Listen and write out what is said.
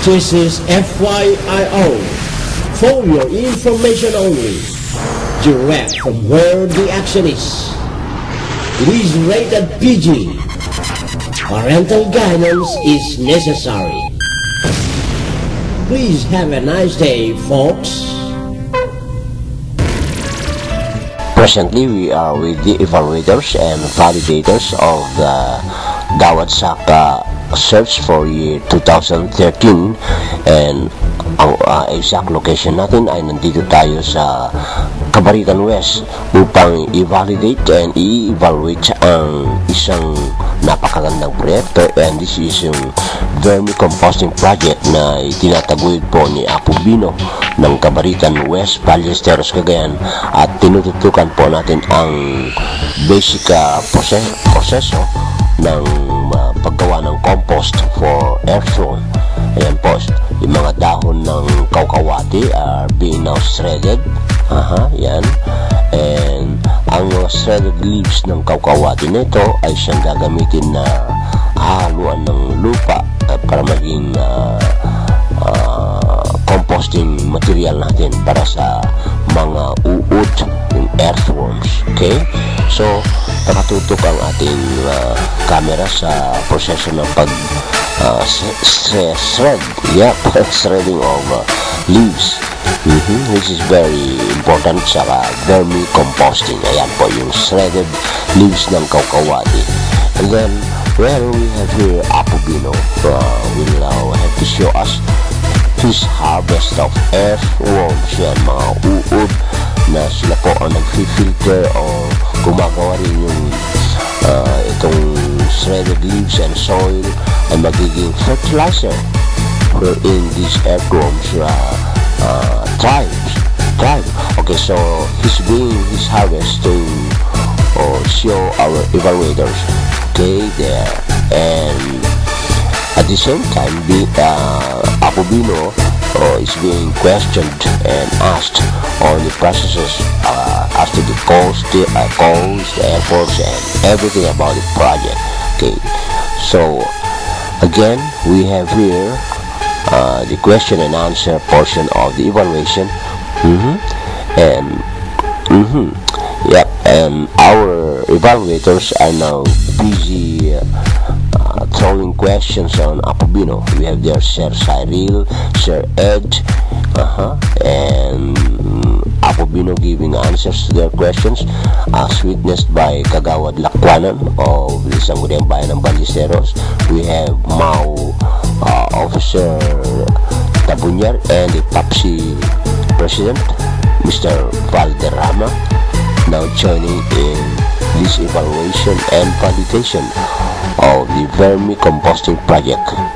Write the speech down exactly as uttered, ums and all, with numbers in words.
This is F Y I O, for your information only, direct from where the action is. It is rated P G. Parental guidance is necessary. Please have a nice day, folks. Presently, we are with the evaluators and validators of the Gawad Saka search for year two thousand thirteen, and ang uh, exact location natin ay nandito tayo sa Cabarita West upang i-validate and i-evaluate ang isang napakagandang proyekto, and this is yung vermicomposting project na itinataguyod po ni Apo Bino ng Cabaritan West, Ballesteros, Cagayan, at tinututukan po natin ang basic uh, proses proseso ng uh, paggawa ng compost for earthworm. Ayan po, yung mga dahon ng kaukawati are being now shredded. Aha, yan. And ang mga shredded leaves ng kaukawati nito ay siyang gagamitin na haluan ng lupa uh, para maging uh, uh, composting material natin para sa mga uod, yung earthworms. Okay? So, nakatutok ang ating uh, camera sa proseso ng pag uh, shred, yeah, shredding of uh, leaves, mm-hmm, which is very important sa uh, vermicomposting. Ayan po yung shredded leaves ng kaukawati. And then, well, we have here Apo Bino, uh, will now have to show us his harvest of earthworms. Yan, mga uod na sila po ang nag-filter o gumagawa rin yung uh, itong shredded leaves and soil ay magiging fertilizer wherein these earthworms uh, uh, thrive. thrive. Okay, so he's doing his harvest to uh, show our evaluators. Okay, there. And at the same time, the uh, Apo Bino uh, is being questioned and asked on the processes uh, as to the cost, the uh, cost, the efforts, and everything about the project. Okay, so again, we have here uh, the question and answer portion of the evaluation, mm-hmm. and mm-hmm. yep, and our evaluators are now busy uh, throwing questions on Apo Bino. We have there Sir Cyril, Sir Ed, uh-huh, and Apo Bino giving answers to their questions, as witnessed by Kagawad Lakwanan of the Sangguniang Bayan ng Ballesteros. We have Mau uh, Officer Tabunyar and the PAPSI President, Mister Valderrama, now joining in this evaluation and validation of the vermicomposting project.